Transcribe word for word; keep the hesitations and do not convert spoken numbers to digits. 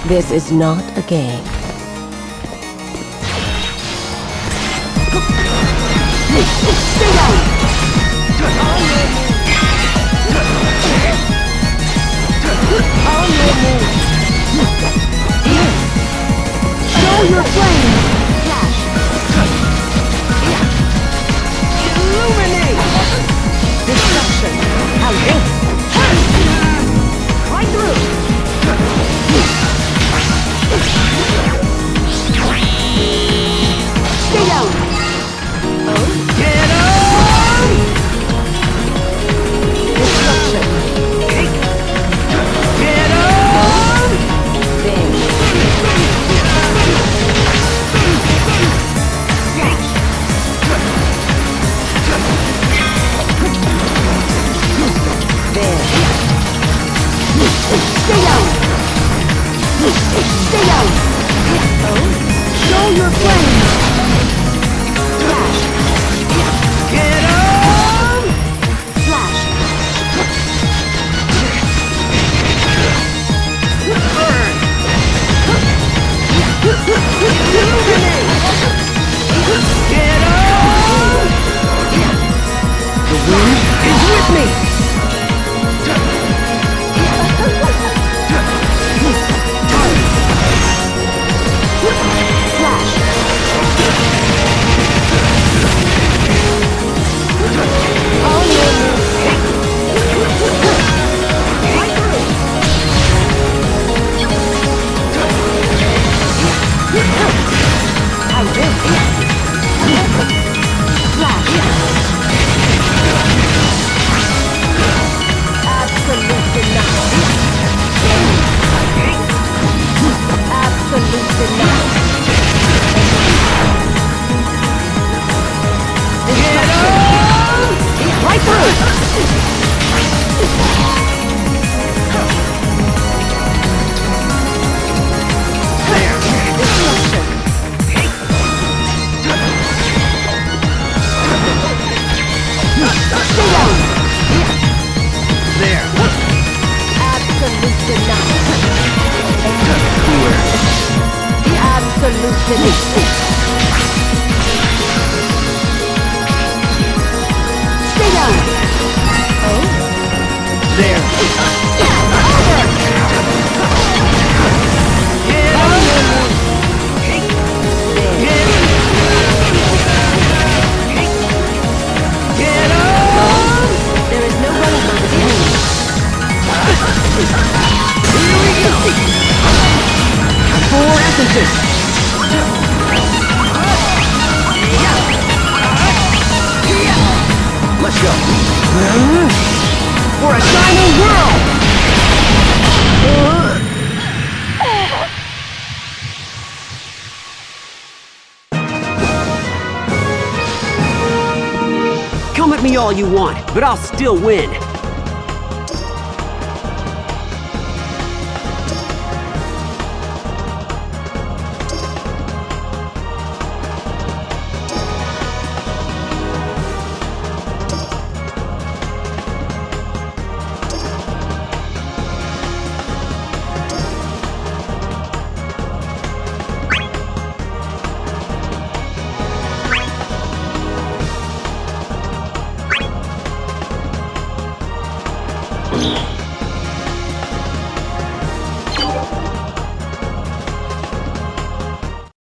This is not a game. Stay down! On your move! Show your flame! Flash! Illuminate! Destruction! Out! Right through! Stay down! Oh? Get on! Destruction! Get on! There. There. Stay down! Stay down! Oh? Show your flame! Flash! Get on! Flash! Burn! Illuminate! Get on! The wind is with me! Flash! On your move! Right through! I will! Flash! Absolute denial! Absolute denial! Get on! Right through! Destruction! Stay down! There. Absolute denial! Absolute denial! Stay down! Oh? There. Get on! Get on! There is no running from this game. Here we go! Four essences! Let's go. For a shining world! Come at me all you want, but I'll still win.